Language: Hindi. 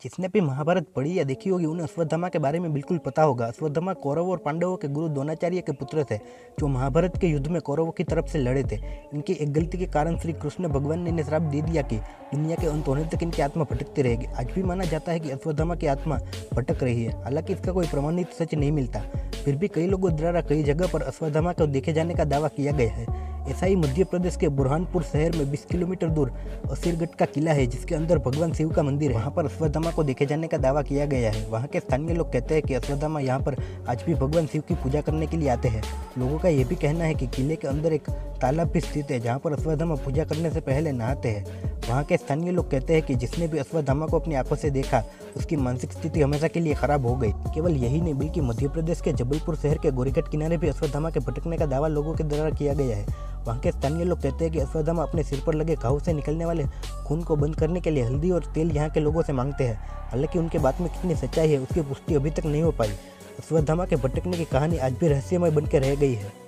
जिसने भी महाभारत पढ़ी या देखी होगी उन्हें अश्वत्थामा के बारे में बिल्कुल पता होगा। अश्वत्थामा कौरव और पांडवों के गुरु द्रोणाचार्य के पुत्र थे, जो महाभारत के युद्ध में कौरवों की तरफ से लड़े थे। इनकी एक गलती के कारण श्री कृष्ण भगवान ने इन्हें श्राप दे दिया कि दुनिया के अंत होने तक इनकी आत्मा भटकती रहेगी। आज भी माना जाता है कि अश्वत्थामा की आत्मा भटक रही है, हालांकि इसका कोई प्रमाणित सच नहीं मिलता। फिर भी कई लोगों द्वारा कई जगह पर अश्वत्थामा को देखे जाने का दावा किया गया है। ऐसा ही मध्य प्रदेश के बुरहानपुर शहर में 20 किलोमीटर दूर असीरगढ़ का किला है, जिसके अंदर भगवान शिव का मंदिर है। वहाँ पर अश्वत्थामा को देखे जाने का दावा किया गया है। वहाँ के स्थानीय लोग कहते हैं कि अश्वत्थामा यहाँ पर आज भी भगवान शिव की पूजा करने के लिए आते हैं। लोगों का यह भी कहना है कि किले के अंदर एक तालाब भी स्थित है, जहाँ पर अश्वत्थामा पूजा करने से पहले नहाते हैं। वहाँ के स्थानीय लोग कहते हैं कि जिसने भी अश्वत्थामा को अपनी आंखों से देखा, उसकी मानसिक स्थिति हमेशा के लिए खराब हो गई। केवल यही नहीं, बल्कि मध्य प्रदेश के जबलपुर शहर के गोरीघाट किनारे भी अश्वत्थामा के भटकने का दावा लोगों के द्वारा किया गया है। वहाँ के स्थानीय लोग कहते हैं कि अश्वत्थामा अपने सिर पर लगे घाव से निकलने वाले खून को बंद करने के लिए हल्दी और तेल यहाँ के लोगों से मांगते हैं। हालांकि उनके बात में कितनी सच्चाई है, उसकी पुष्टि अभी तक नहीं हो पाई। अश्वत्थामा के भटकने की कहानी आज भी रहस्यमय बनकर रह गई है।